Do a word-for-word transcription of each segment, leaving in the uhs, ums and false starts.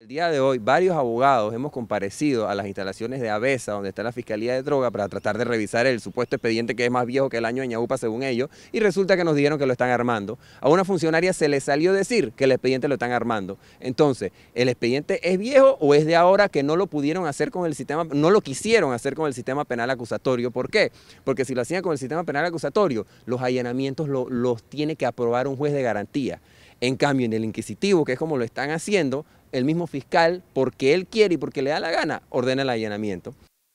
El día de hoy, varios abogados hemos comparecido a las instalaciones de ABESA, donde está la Fiscalía de Droga, para tratar de revisar el supuesto expediente que es más viejo que el año de Ñaupa, según ellos, y resulta que nos dijeron que lo están armando. A una funcionaria se le salió decir que el expediente lo están armando. Entonces, ¿el expediente es viejo o es de ahora que no lo pudieron hacer con el sistema, no lo quisieron hacer con el sistema penal acusatorio? ¿Por qué? Porque si lo hacían con el sistema penal acusatorio, los allanamientos lo, los tiene que aprobar un juez de garantía. En cambio, en el inquisitivo, que es como lo están haciendo, el mismo fiscal, porque él quiere y porque le da la gana, ordena el allanamiento.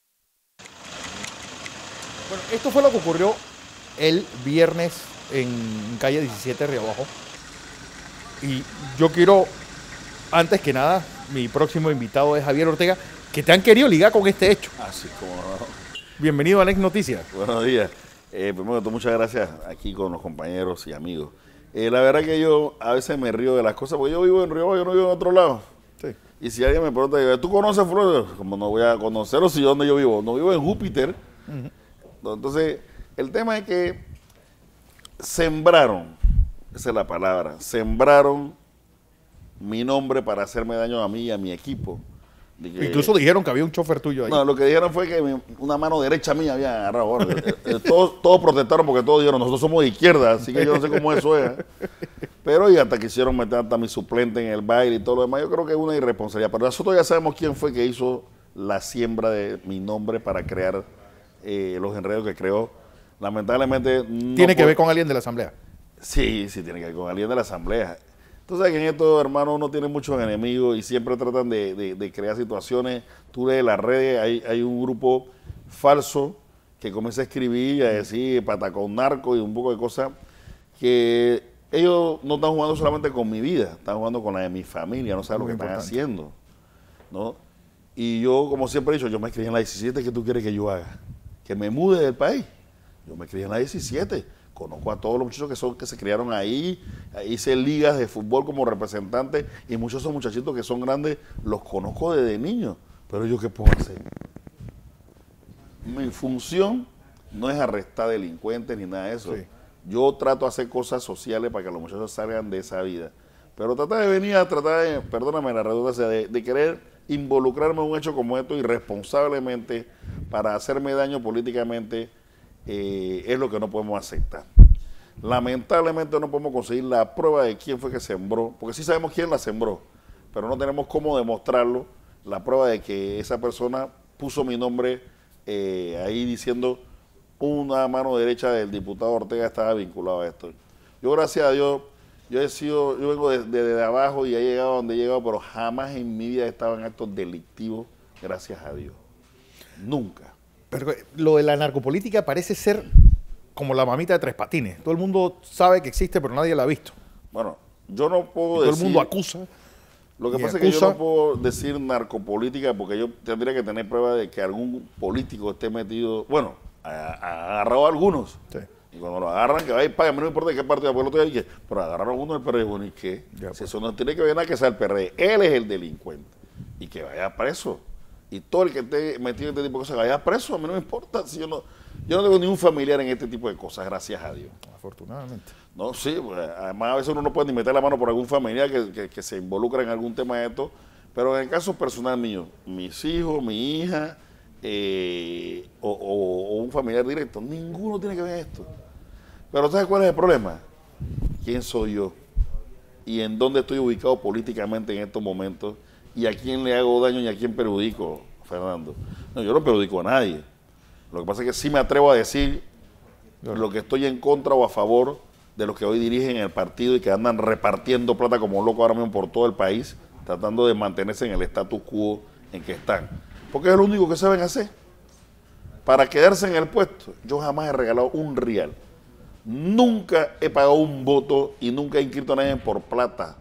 Bueno, esto fue lo que ocurrió el viernes en calle diecisiete Río Abajo. Y yo quiero, antes que nada, mi próximo invitado es Javier Ortega, que te han querido ligar con este hecho. Así como no. Bienvenido a Next Noticias. Buenos días. Eh, primero que todo, muchas gracias aquí con los compañeros y amigos. Eh, la verdad que yo a veces me río de las cosas, porque yo vivo en Río Abajo, yo no vivo en otro lado. Sí. Y si alguien me pregunta, ¿tú conoces Florida? Como no voy a conocerlo si donde yo vivo. No vivo en Júpiter. Uh-huh. Entonces, el tema es que sembraron, esa es la palabra, sembraron mi nombre para hacerme daño a mí y a mi equipo. De que, incluso dijeron que había un chofer tuyo ahí. No, lo que dijeron fue que mi, una mano derecha mía había agarrado. Bueno, eh, eh, todos, todos protestaron porque todos dijeron, nosotros somos de izquierda, así que yo no sé cómo eso es. ¿eh? Pero y hasta quisieron meter hasta mi suplente en el baile y todo lo demás. Yo creo que es una irresponsabilidad. Pero nosotros ya sabemos quién fue que hizo la siembra de mi nombre para crear eh, los enredos que creó. Lamentablemente... No ¿Tiene que por... ver con alguien de la Asamblea? Sí, sí, tiene que ver con alguien de la Asamblea. Entonces, que en esto, hermano, uno tiene muchos enemigos y siempre tratan de, de, de crear situaciones. Tú lees las redes, hay, hay un grupo falso que comienza a escribir y a decir patacón narco y un poco de cosas que ellos no están jugando solamente con mi vida, están jugando con la de mi familia, no saben lo que están haciendo, ¿no? Y yo, como siempre he dicho, yo me escribí en la diecisiete, ¿qué tú quieres que yo haga? Que me mude del país. Yo me escribí en la diecisiete. Conozco a todos los muchachos que son que se criaron ahí, hice ligas de fútbol como representante y muchos de esos muchachitos que son grandes los conozco desde niños. Pero yo, ¿qué puedo hacer? Mi función no es arrestar delincuentes ni nada de eso. Sí. Yo trato de hacer cosas sociales para que los muchachos salgan de esa vida. Pero tratar de venir a tratar de, perdóname la redundancia, de, de querer involucrarme en un hecho como esto irresponsablemente para hacerme daño políticamente, Eh, es lo que no podemos aceptar. Lamentablemente no podemos conseguir la prueba de quién fue que sembró, porque sí sabemos quién la sembró, pero no tenemos cómo demostrarlo, la prueba de que esa persona puso mi nombre eh, ahí diciendo una mano derecha del diputado Ortega estaba vinculado a esto. Yo, gracias a Dios, yo he sido, yo vengo desde de, de abajo y he llegado a donde he llegado, pero jamás en mi vida he estado en actos delictivos, gracias a Dios. Nunca. Pero lo de la narcopolítica parece ser como la mamita de Tres Patines. Todo el mundo sabe que existe, pero nadie la ha visto. Bueno, yo no puedo y todo decir... Todo el mundo acusa. Lo que pasa acusa, es que yo no puedo decir narcopolítica porque yo tendría que tener prueba de que algún político esté metido... Bueno, ha, ha agarrado a algunos. Sí. Y cuando lo agarran, que vaya y pague, no me importa de qué partido, porque el otro día dije, pero agarraron a uno del P R D. Bueno, ¿y qué? Ya, pues. Si eso no tiene que ver nada que sea el P R D. Él es el delincuente. Y que vaya preso. Y todo el que esté metido en este tipo de cosas vaya preso, a mí no me importa. Si yo no yo no tengo ni un familiar en este tipo de cosas, gracias a Dios. Afortunadamente. No, sí, pues, además a veces uno no puede ni meter la mano por algún familiar que, que, que se involucra en algún tema de esto. Pero en el caso personal mío, mis hijos, mi hija eh, o, o, o un familiar directo, ninguno tiene que ver esto. Pero ¿sabes cuál es el problema? ¿Quién soy yo? ¿Y en dónde estoy ubicado políticamente en estos momentos? ¿Y a quién le hago daño y a quién perjudico, Fernando? No, yo no perjudico a nadie. Lo que pasa es que sí me atrevo a decir claro. Lo que estoy en contra o a favor de los que hoy dirigen el partido y que andan repartiendo plata como locos ahora mismo por todo el país, tratando de mantenerse en el status quo en que están. Porque es lo único que saben hacer. Para quedarse en el puesto, yo jamás he regalado un real. Nunca he pagado un voto y nunca he inscrito a nadie por plata.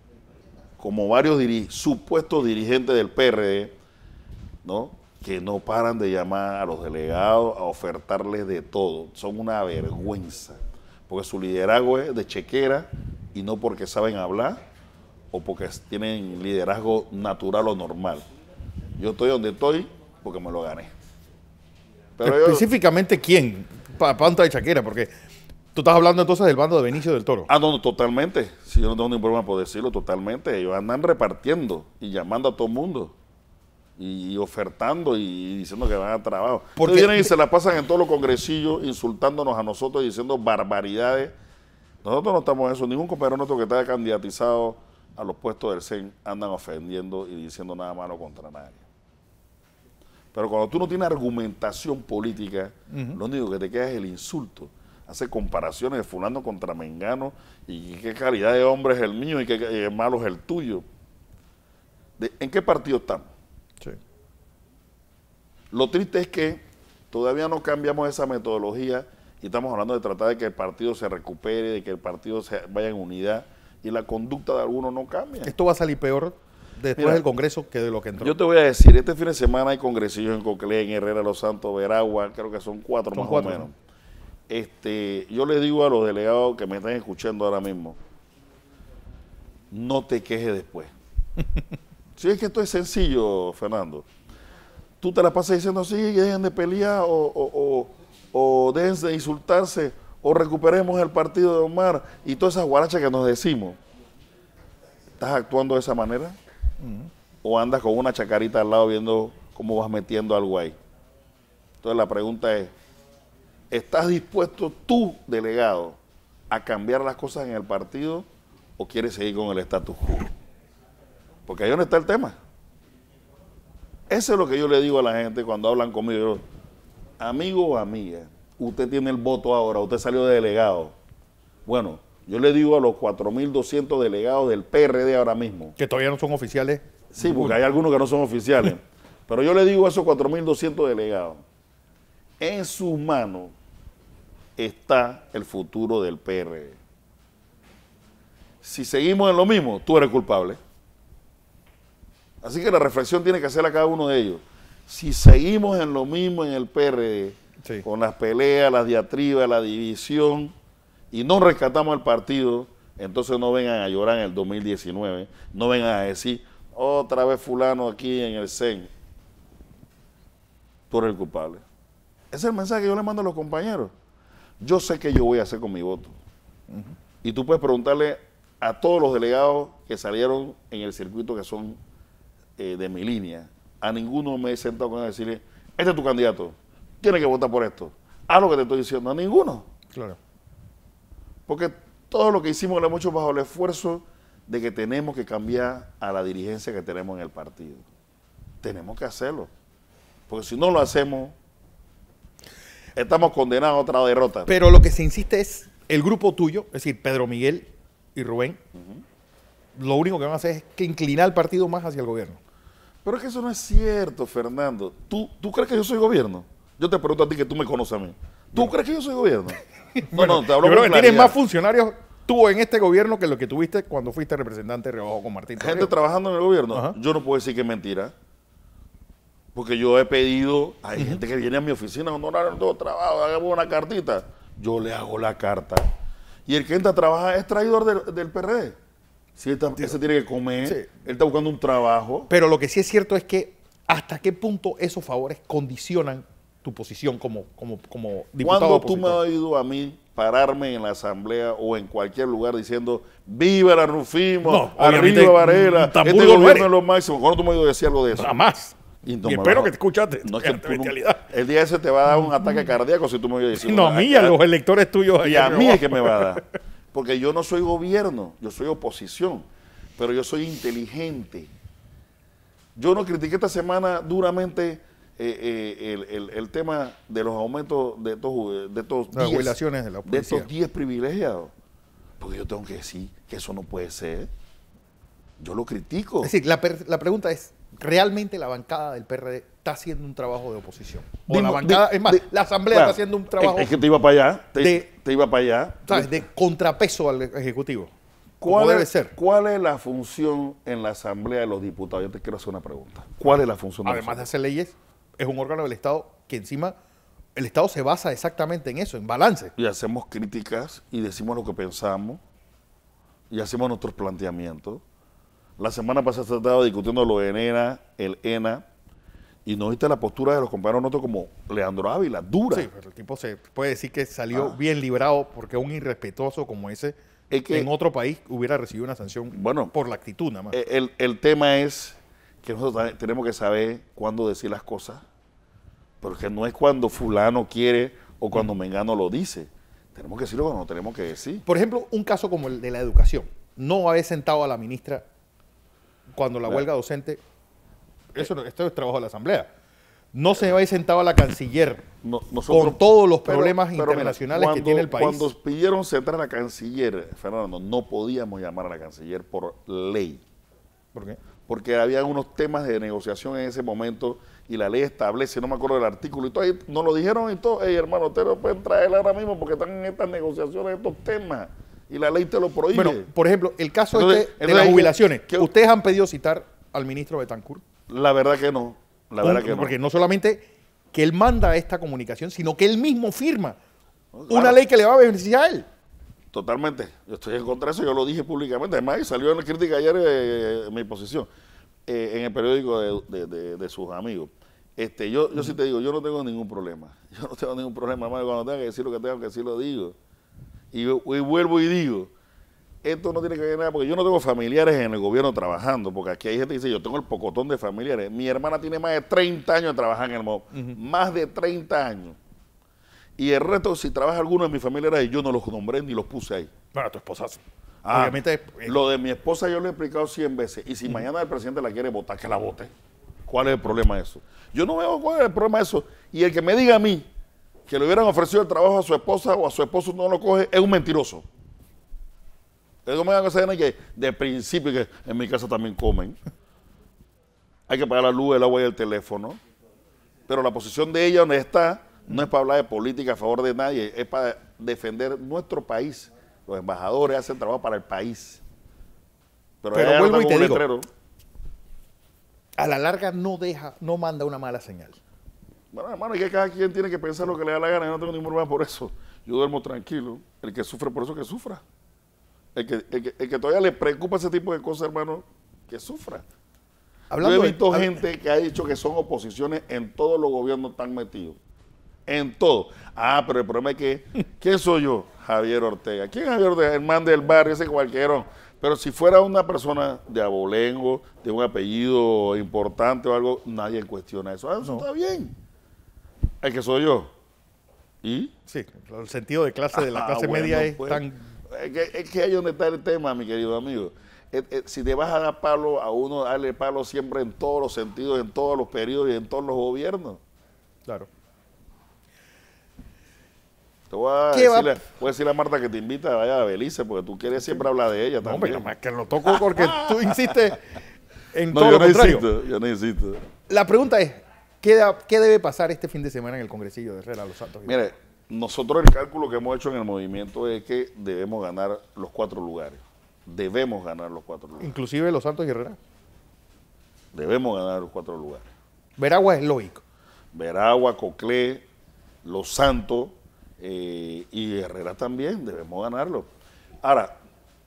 Como varios diri supuestos dirigentes del P R D, ¿no? Que no paran de llamar a los delegados a ofertarles de todo. Son una vergüenza, porque su liderazgo es de chequera y no porque saben hablar o porque tienen liderazgo natural o normal. Yo estoy donde estoy porque me lo gané. Pero específicamente, yo, ¿quién? Para pa de chequera, porque Tú estás hablando entonces del bando de Benicio del Toro. Ah, no, no, totalmente. Si yo no tengo ningún problema por decirlo, totalmente. Ellos andan repartiendo y llamando a todo el mundo. Y, y ofertando y diciendo que van a trabajo. Porque Porque- vienen y se la pasan en todos los congresillos insultándonos a nosotros y diciendo barbaridades. Nosotros no estamos en eso. Ningún compañero nuestro que está candidatizado a los puestos del C E N andan ofendiendo y diciendo nada malo contra nadie. Pero cuando tú no tienes argumentación política, Ujú. lo único que te queda es el insulto. Hace comparaciones de fulano contra mengano y qué calidad de hombre es el mío y qué, qué malo es el tuyo. De- ¿En qué partido estamos? Sí. Lo triste es que todavía no cambiamos esa metodología y estamos hablando de tratar de que el partido se recupere, de que el partido se vaya en unidad y la conducta de algunos no cambia. Esto va a salir peor después Mira, del Congreso que de lo que entró. Yo te voy a decir, este fin de semana hay congresillos en Coclé, en Herrera, Los Santos, Veragua, creo que son cuatro Son más cuatro, o menos. Este, yo le digo a los delegados que me están escuchando ahora mismo, no te quejes después. Si es que esto es sencillo, Fernando. Tú te la pasas diciendo así, dejen de pelear o, o, o, o dejen de insultarse o recuperemos el partido de Omar y todas esas guarachas que nos decimos. ¿Estás actuando de esa manera? ¿O andas con una chacarita al lado viendo cómo vas metiendo algo ahí? Entonces la pregunta es, ¿estás dispuesto tú, delegado, a cambiar las cosas en el partido o quieres seguir con el status quo? Porque ahí es donde está el tema. Eso es lo que yo le digo a la gente cuando hablan conmigo. Yo, amigo o amiga, usted tiene el voto ahora, usted salió de delegado. Bueno, yo le digo a los cuatro mil doscientos delegados del P R D ahora mismo. Que todavía no son oficiales. Sí, porque hay algunos que no son oficiales. Pero yo le digo a esos cuatro mil doscientos delegados, en sus manos está el futuro del P R D. Si seguimos en lo mismo, tú eres culpable. Así que la reflexión tiene que hacerla cada uno de ellos. Si seguimos en lo mismo en el P R D, Sí. con las peleas, las diatribas, la división, y no rescatamos el partido, entonces no vengan a llorar en el dos mil diecinueve, no vengan a decir, otra vez fulano aquí en el C E N. Tú eres el culpable. Ese es el mensaje que yo le mando a los compañeros. Yo sé qué yo voy a hacer con mi voto. Y tú puedes preguntarle a todos los delegados que salieron en el circuito que son eh, de mi línea. A ninguno me he sentado con él a decirle, este es tu candidato, tienes que votar por esto. Haz lo que te estoy diciendo. A ninguno. Claro. Porque todo lo que hicimos lo hemos hecho bajo el esfuerzo de que tenemos que cambiar a la dirigencia que tenemos en el partido. Tenemos que hacerlo. Porque si no lo hacemos, estamos condenados a otra derrota. Pero lo que se insiste es el grupo tuyo, es decir, Pedro Miguel y Rubén, lo único que van a hacer es que inclinar el partido más hacia el gobierno. Pero es que eso no es cierto, Fernando. ¿Tú, ¿Tú crees que yo soy gobierno? Yo te pregunto a ti que tú me conoces a mí. ¿Tú crees que yo soy gobierno? No, no, te hablo Yo creo con que tienes claridad. más funcionarios tú en este gobierno que lo que tuviste cuando fuiste representante de Rebajo con Martín Gente Torrijos. trabajando en el gobierno, Ajá. yo no puedo decir que es mentira. Porque yo he pedido, hay gente que viene a mi oficina, honorario, no tengo trabajo, hagamos una cartita. Yo le hago la carta. Y el que entra a trabajar es traidor del, del P R D. Si él, está- él se tiene que comer, Sí. él está buscando un trabajo. Pero lo que sí es cierto es que hasta qué punto esos favores condicionan tu posición como, como, como diputado ¿Cuándo tú me has opositor. oído a mí pararme en la asamblea o en cualquier lugar diciendo viva la Rufimo, No, obviamente, arriba Varela, un tambor este no gobierno eres. es lo máximo? ¿Cuándo tú me has oído decir algo de eso? Jamás. Y Y, no me espero vas a- que te escuchaste. No es que tu tú no- bestialidad. el día ese te va a dar un ataque cardíaco si tú me oyes decir. No, a mí y a los electores tuyos. Y allá a en mí es Rebajo. que me va a dar. Porque yo no soy gobierno, yo soy oposición, pero yo soy inteligente. Yo no critiqué esta semana duramente eh, eh, el, el- el tema de los aumentos de estos, de estos Las diez- jubilaciones de la de policía. estos diez privilegiados. Porque yo tengo que decir que eso no puede ser. Yo lo critico. Es decir, la, per- la pregunta es, ¿realmente la bancada del P R D está haciendo un trabajo de oposición? O Dime- la bancada, di- es más, di- la asamblea Bueno, está haciendo un trabajo Es, es que te iba para allá. Te, de- te iba para allá. ¿sabes? de contrapeso al Ejecutivo. Como ¿Cuál debe es, ser. ¿Cuál es la función en la Asamblea de los Diputados? Yo te quiero hacer una pregunta. ¿Cuál es la función? Además de nosotros? hacer leyes, es un órgano del Estado que encima, el Estado se basa exactamente en eso, en balance. Y hacemos críticas y decimos lo que pensamos y hacemos nuestros planteamientos. La semana pasada se estaba discutiendo lo de ENA, el ENA, Y no viste la postura de los compañeros nosotros como Leandro Ávila, dura. Sí, pero el tipo se puede decir que salió Ah. bien librado porque un irrespetuoso como ese Es que- en otro país hubiera recibido una sanción Bueno, por la actitud nada más. Eh, El, el tema es que nosotros también tenemos que saber cuándo decir las cosas, porque no es cuando fulano quiere o cuando Mengano lo dice. Tenemos que decirlo cuando tenemos que decir. Por ejemplo, un caso como el de la educación. No haber sentado a la ministra cuando la Claro. huelga docente, eso no- esto es trabajo de la Asamblea. No se haber sentado a la canciller No- nosotros- con todos los pero- problemas pero mira, internacionales que cuando- tiene el país. Cuando pidieron sentar a la canciller, Fernando, no podíamos llamar a la canciller por ley, ¿Por qué? porque había unos temas de negociación en ese momento y la ley establece, no me acuerdo del artículo, y todo, ahí nos lo dijeron y todo, hey hermano, ustedes no pueden traer ahora mismo porque están en estas negociaciones, estos temas, y la ley te lo prohíbe. Bueno, por ejemplo, el caso Entonces- este de entonces, las ¿qué- jubilaciones. qué- ¿Ustedes han pedido citar al ministro Betancourt? La verdad que no, la verdad Un- que no. Porque no solamente que él manda esta comunicación, sino que él mismo firma Claro. una ley que le va a beneficiar a él. Totalmente. Yo estoy en contra de eso, yo lo dije públicamente. Además, y salió en la crítica ayer eh, mi posición eh, en el periódico de, de- de- de sus amigos. Este, yo, yo sí te digo, yo no tengo ningún problema. Yo no tengo ningún problema, hermano. Cuando tenga que decir lo que tengo que decir, lo digo. Y, yo- y vuelvo y digo, esto no tiene que ver nada, porque yo no tengo familiares en el gobierno trabajando, porque aquí hay gente que dice, yo tengo el pocotón de familiares. Mi hermana tiene más de treinta años de trabajar en el M O B. Más de treinta años. Y el resto, si trabaja alguno de mis familiares ahí, yo no los nombré ni los puse ahí. Bueno, tu esposazo. Ah, Obviamente. eh, lo de mi esposa yo lo he explicado cien veces. Y si mañana el presidente la quiere votar, que la vote. ¿Cuál es el problema de eso? Yo no veo cuál es el problema de eso. Y el que me diga a mí que le hubieran ofrecido el trabajo a su esposa o a su esposo no lo coge, es un mentiroso. Es como me van a que de principio, que en mi casa también comen. Hay que pagar la luz, el agua y el teléfono. Pero la posición de ella donde está no es para hablar de política a favor de nadie, es para defender nuestro país. Los embajadores hacen trabajo para el país. Pero, Pero ella vuelvo anda y con te un digo, letrero. a la larga no deja, no manda una mala señal. Bueno, hermano, es que cada quien tiene que pensar lo que le da la gana. Yo no tengo ningún problema por eso. Yo duermo tranquilo. El que sufre por eso, que sufra. El que, el que, el que todavía le preocupa ese tipo de cosas, hermano, que sufra. Hablando Yo he de- visto hab- gente que ha dicho que son oposiciones en todos los gobiernos están metidos. En todo. Ah, pero el problema es que, ¿quién soy yo? Javier Ortega. ¿Quién es Javier Ortega? El man del barrio, ese cualquiera. Pero si fuera una persona de abolengo, de un apellido importante o algo, nadie cuestiona eso. Ah, eso No. está bien. El que soy yo. ¿Y? Sí, el sentido de clase de la Ah, clase bueno, media es pues. tan... Es que, es que ahí es donde está el tema, mi querido amigo. Eh, eh, si te vas a dar palo a uno, darle palo siempre en todos los sentidos, en todos los periodos y en todos los gobiernos. Claro. Te voy a, ¿Qué va- decirle, voy a decirle a Marta que te invita a vaya a Belice, porque tú quieres siempre hablar de ella No, hombre, también. nada más que lo toco porque tú insistes en No, todo yo lo no contrario. insisto, yo no insisto. La pregunta es, ¿qué, da- qué debe pasar este fin de semana en el Congresillo de Herrera Los Santos? Mire, nosotros el cálculo que hemos hecho en el movimiento es que debemos ganar los cuatro lugares. Debemos ganar los cuatro lugares. Inclusive Los Santos y Herrera. Debemos ganar los cuatro lugares. Veragua es lógico. Veragua, Coclé, Los Santos eh, y Herrera también, debemos ganarlo. Ahora,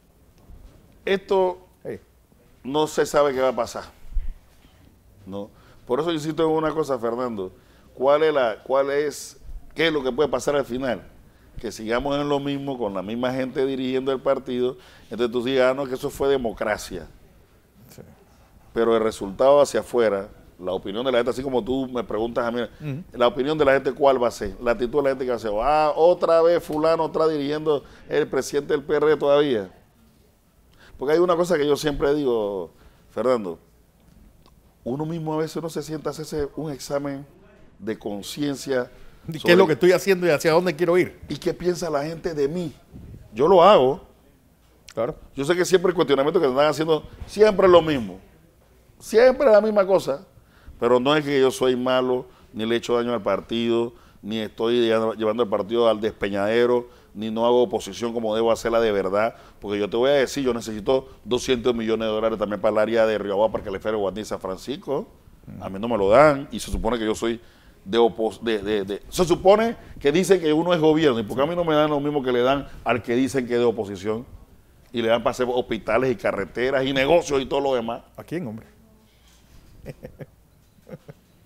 esto Hey, no se sabe qué va a pasar. ¿No? Por eso yo insisto en una cosa, Fernando. ¿Cuál es la, cuál es, qué es lo que puede pasar al final? Que sigamos en lo mismo, con la misma gente dirigiendo el partido. Entonces tú digas, ah, no, que eso fue democracia. sí. Pero el resultado hacia afuera, la opinión de la gente, así como tú me preguntas a mí, la opinión de la gente, ¿cuál va a ser? La actitud de la gente que va a ser, ah, otra vez fulano está dirigiendo el presidente del P R D todavía. Porque hay una cosa que yo siempre digo, Fernando, uno mismo a veces no se sienta a hacerse un examen de conciencia. ¿Qué sobre es lo que estoy haciendo y hacia dónde quiero ir? ¿Y qué piensa la gente de mí? Yo lo hago. Claro. Yo sé que siempre el cuestionamiento que te están haciendo, siempre es lo mismo. Siempre es la misma cosa. Pero no es que yo soy malo, ni le echo daño al partido, ni estoy llevando, llevando el partido al despeñadero, ni no hago oposición como debo hacerla de verdad. Porque yo te voy a decir, yo necesito doscientos millones de dólares también para el área de Riobamba, para que le fuera Guadí San Francisco. A mí no me lo dan y se supone que yo soy de opos... De, de, de- se supone que dicen que uno es gobierno. ¿Y por qué a mí no me dan lo mismo que le dan al que dicen que es de oposición? Y le dan para hacer hospitales y carreteras y negocios y todo lo demás. ¿A quién, hombre?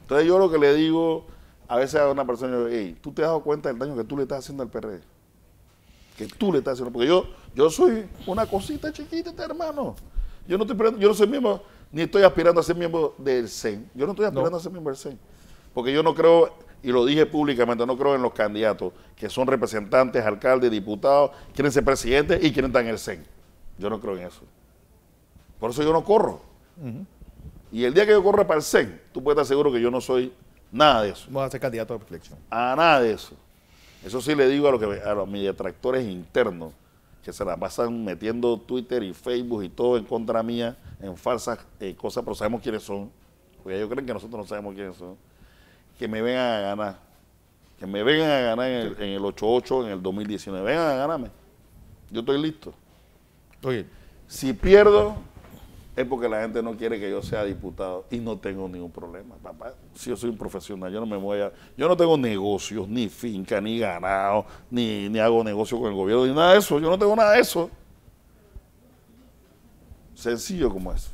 Entonces yo lo que le digo a veces a una persona, yo, hey, ¿tú te has dado cuenta del daño que tú le estás haciendo al P R D? Que tú le estás haciendo, porque yo, yo soy una cosita chiquita, hermano. Yo no estoy yo no soy miembro, ni estoy aspirando a ser miembro del C E N. Yo no estoy aspirando no. a ser miembro del C E N. Porque yo no creo, y lo dije públicamente, no creo en los candidatos que son representantes, alcaldes, diputados, quieren ser presidentes y quieren estar en el C E N. Yo no creo en eso. Por eso yo no corro. Uh-huh. Y el día que yo corra para el C E N, tú puedes estar seguro que yo no soy nada de eso. Vamos a ser candidato de reflexión. A nada de eso. Eso sí le digo a, lo que, a los mis detractores internos, que se la pasan metiendo Twitter y Facebook y todo en contra mía, en falsas eh, cosas, pero sabemos quiénes son, porque ellos creen que nosotros no sabemos quiénes son, que me vengan a ganar, que me vengan a ganar en el, en el ocho ocho, en el dos mil diecinueve, vengan a ganarme. Yo estoy listo. Oye, si pierdo, es porque la gente no quiere que yo sea diputado y no tengo ningún problema, papá. Si yo soy un profesional, yo no me voy a... Yo no tengo negocios, ni finca, ni ganado, ni, ni hago negocio con el gobierno, ni nada de eso. Yo no tengo nada de eso. Sencillo como eso.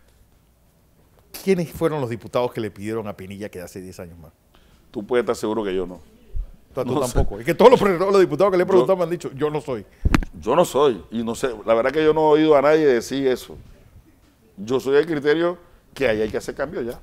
¿Quiénes fueron los diputados que le pidieron a Pinilla que hace diez años más? Tú puedes estar seguro que yo no. Tú, tú no tampoco. Sé. Es que todos los, los diputados que le he preguntado yo, me han dicho, yo no soy. Yo no soy. Y no sé, la verdad que yo no he oído a nadie decir eso. Yo soy el criterio que ahí hay que hacer cambios ya.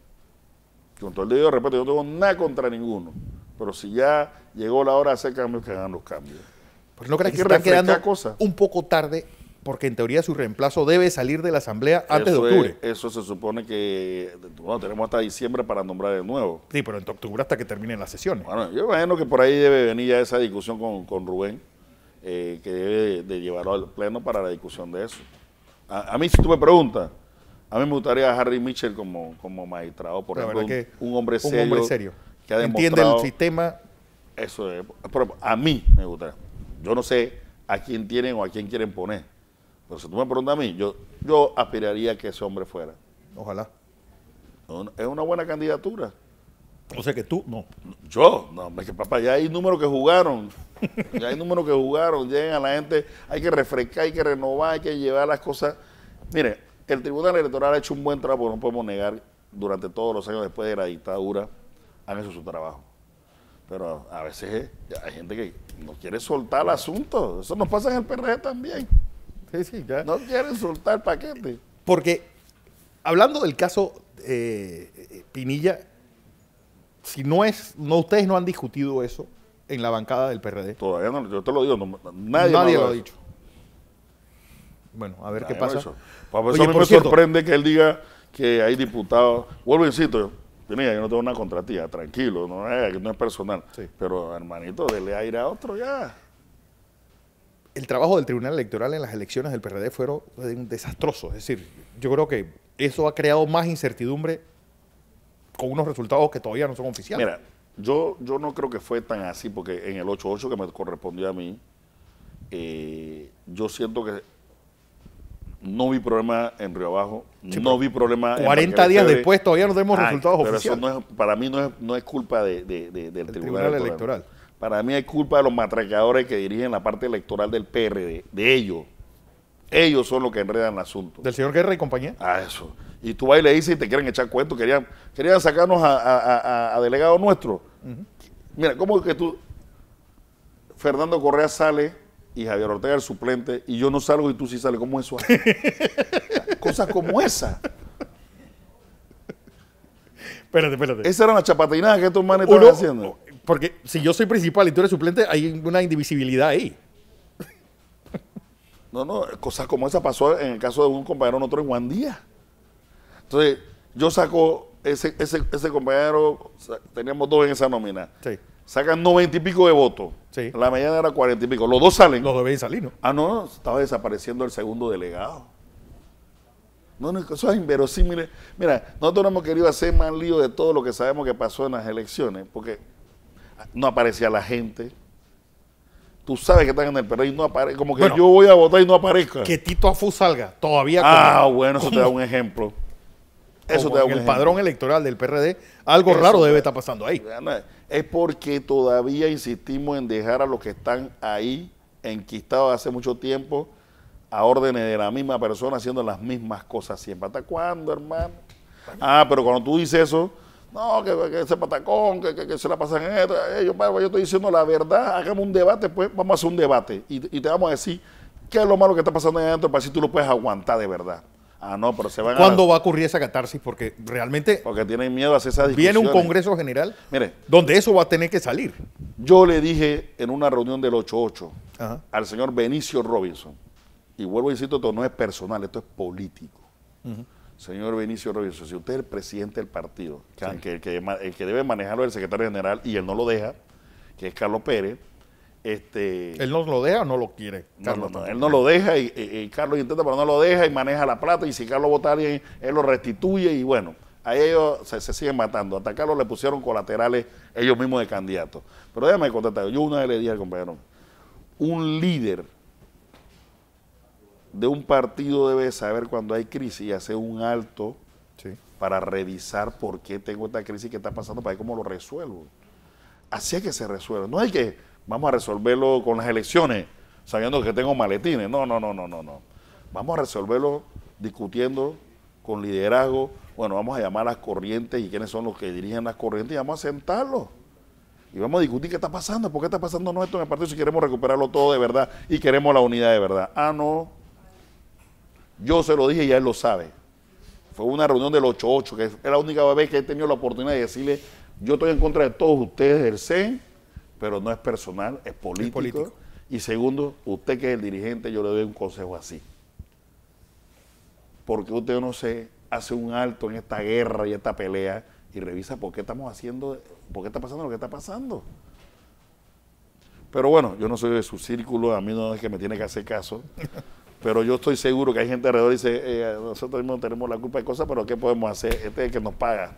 Con todo el debido respeto, yo no tengo nada contra ninguno. Pero si ya llegó la hora de hacer cambios, que hagan los cambios. Pues no crees que, que se están quedando cosas. Un poco tarde, porque en teoría su reemplazo debe salir de la Asamblea antes eso de octubre. Es, eso se supone que bueno, tenemos hasta diciembre para nombrar de nuevo. Sí, pero en octubre hasta que terminen las sesiones. Bueno, yo imagino que por ahí debe venir ya esa discusión con, con Rubén, eh, que debe de, de llevarlo al pleno para la discusión de eso. A, a mí, si tú me preguntas, a mí me gustaría a Harry Mitchell como, como magistrado, por ejemplo, un, un hombre serio. Un hombre serio. Que ha entiende el sistema. Eso es. Pero a mí me gustaría. Yo no sé a quién tienen o a quién quieren poner. Pero si tú me preguntas a mí, yo, yo aspiraría a que ese hombre fuera. Ojalá. Es una buena candidatura. O sea que tú, no. Yo, no, es que papá, ya hay números que jugaron. Ya hay números que jugaron. Llegan a la gente, hay que refrescar, hay que renovar, hay que llevar las cosas. Mire, el Tribunal Electoral ha hecho un buen trabajo, no podemos negar, durante todos los años después de la dictadura, han hecho su trabajo. Pero a veces hay gente que no quiere soltar el asunto. Eso nos pasa en el P R D también. Sí, sí, ya. No quieren soltar el paquete. Porque, hablando del caso eh, Pinilla, si no es, no ustedes no han discutido eso en la bancada del P R D. Todavía no, yo te lo digo, no, nadie, nadie lo ha dicho. Bueno, a ver nadie qué pasa. Eso. Por eso Oye, a mí me cierto, sorprende que él diga que hay diputados. Vuelvo e insisto, Pinilla, yo no tengo nada contra ti, tranquilo, no es, no es personal. Sí. Pero, hermanito, dele aire a otro ya. El trabajo del Tribunal Electoral en las elecciones del P R D fueron desastrosos. Es decir, yo creo que eso ha creado más incertidumbre con unos resultados que todavía no son oficiales. Mira, yo, yo no creo que fue tan así, porque en el ocho ocho que me correspondió a mí, eh, yo siento que no vi problema en Río Abajo, sí, no vi problema en cuarenta días después todavía no tenemos Ay, resultados pero oficiales. Eso no es, para mí no es, no es culpa de, de, de, del el Tribunal, Tribunal Electoral. Electoral. Para mí es culpa de los matraqueadores que dirigen la parte electoral del P R D, de ellos. Ellos son los que enredan el asunto. ¿Del señor Guerra y compañía? Ah, eso. Y tú vas y le dices y te quieren echar cuentos, querían, querían sacarnos a, a, a, a delegados nuestros. Uh-huh. Mira, ¿cómo que tú, Fernando Correa sale y Javier Ortega el suplente y yo no salgo y tú sí sales? ¿Cómo eso? Cosas como esa. Espérate, espérate. Esa era una chapatinada que estos manes estaban haciendo. Porque si yo soy principal y tú eres suplente, hay una indivisibilidad ahí. No, no, cosas como esa pasó en el caso de un compañero nosotros en Juan Díaz. Entonces, yo saco ese, ese, ese compañero, teníamos dos en esa nómina. Sí. Sacan noventa y pico de votos. Sí. La mediana era cuarenta y pico. Los dos salen. Los dos deben salir, ¿no? Ah, no, estaba desapareciendo el segundo delegado. No, no, eso es inverosímil. Mira, nosotros no hemos querido hacer más lío de todo lo que sabemos que pasó en las elecciones, porque no aparecía la gente. Tú sabes que están en el P R D y no aparece. Como que bueno, yo voy a votar y no aparezca. Que Tito Afú salga todavía. Ah, como, bueno, eso te da un ejemplo. Eso te da un el ejemplo. Padrón electoral del P R D, algo eso raro debe estar pasando ahí. Es porque todavía insistimos en dejar a los que están ahí enquistados hace mucho tiempo a órdenes de la misma persona haciendo las mismas cosas siempre. ¿Hasta cuándo, hermano? Ah, pero cuando tú dices eso, no, que, que ese patacón, que, que, que se la pasan en esto. Eh, yo, yo estoy diciendo la verdad, hagamos un debate, pues vamos a hacer un debate y, y te vamos a decir qué es lo malo que está pasando ahí adentro para ver si tú lo puedes aguantar de verdad. Ah, no, pero se van a... ¿Cuándo va a ocurrir esa catarsis? Porque realmente Porque tienen miedo a hacer esas discusiones. viene un Congreso General Mire, donde eso va a tener que salir. yo le dije en una reunión del ocho ocho Ajá. al señor Benicio Robinson, y vuelvo a decir, esto no es personal, esto es político. Uh-huh. Señor Benicio Robinson, si usted es el presidente del partido, que, sí. que, el, que el que debe manejarlo es el secretario general y él no lo deja, que es Carlos Pérez, Este, ¿él no lo deja o no lo quiere? Carlos, no, no, él no lo deja y, y, y Carlos intenta, pero no lo deja y maneja la plata y si Carlos vota a alguien, él lo restituye y bueno, a ellos se, se siguen matando. Hasta a Carlos le pusieron colaterales ellos mismos de candidatos. Pero déjame contestar, yo una vez le dije al compañero, un líder de un partido debe saber cuando hay crisis y hacer un alto sí. para revisar por qué tengo esta crisis y qué está pasando para ver cómo lo resuelvo. Así es que se resuelve. No hay que, vamos a resolverlo con las elecciones, sabiendo que tengo maletines. No, no, no, no, no, no. Vamos a resolverlo discutiendo con liderazgo. Bueno, vamos a llamar a las corrientes y quiénes son los que dirigen las corrientes y vamos a sentarlos. Y vamos a discutir qué está pasando, por qué está pasando esto en el partido si queremos recuperarlo todo de verdad y queremos la unidad de verdad. Ah, no. Yo se lo dije y ya él lo sabe. Fue una reunión del ocho ocho, que es la única vez que he tenido la oportunidad de decirle, yo estoy en contra de todos ustedes del C E N, pero no es personal, es político. Es político. Y segundo, usted que es el dirigente, yo le doy un consejo así. Porque usted no se hace un alto en esta guerra y esta pelea y revisa por qué estamos haciendo, por qué está pasando lo que está pasando. Pero bueno, yo no soy de su círculo, a mí no es que me tiene que hacer caso. Pero yo estoy seguro que hay gente alrededor que dice, eh, nosotros mismos tenemos la culpa de cosas, pero ¿qué podemos hacer? Este es el que nos paga.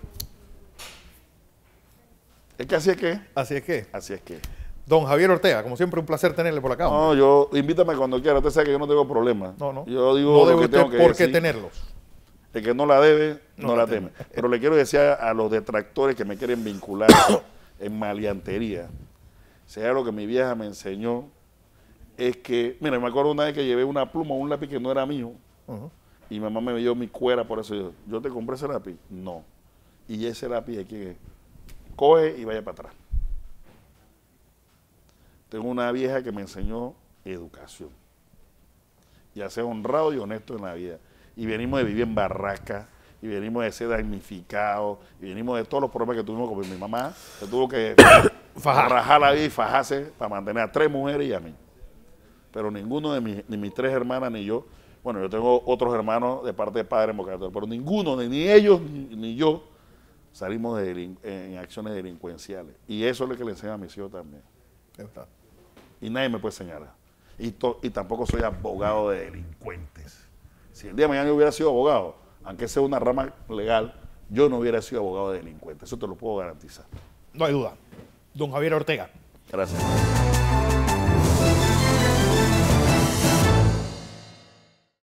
Es que así es que. Así es que. Así es que. Don Javier Ortega, como siempre, un placer tenerle por acá. No, yo, invítame cuando quiera. Usted sabe que yo no tengo problema. No, no. Yo digo no lo debe que usted tengo que por decir. qué tenerlos. El que no la debe, no, no la teme. teme. Pero le quiero decir a, a los detractores que me quieren vincular en maleantería. Sea lo que mi vieja me enseñó, es que, mira, me acuerdo una vez que llevé una pluma, un lápiz que no era mío, uh-huh. y mi mamá me dio mi cuera por eso. Yo, ¿yo te compré ese lápiz? No. Y ese lápiz de quién es. Coge y vaya para atrás. Tengo una vieja que me enseñó educación. Y a ser honrado y honesto en la vida. Y venimos de vivir en barraca, y venimos de ser damnificados, y venimos de todos los problemas que tuvimos con mi mamá, que tuvo que rajar la vida y fajarse para mantener a tres mujeres y a mí. Pero ninguno de mis, ni mis tres hermanas ni yo, bueno, yo tengo otros hermanos de parte de padre, pero ninguno, ni ellos ni, ni yo, salimos de en acciones delincuenciales. Y eso es lo que le enseño a mis hijos también. Y nadie me puede señalar. Y, to, y tampoco soy abogado de delincuentes. Si el día de mañana yo hubiera sido abogado, aunque sea una rama legal, yo no hubiera sido abogado de delincuentes. Eso te lo puedo garantizar. No hay duda. Don Javier Ortega. Gracias.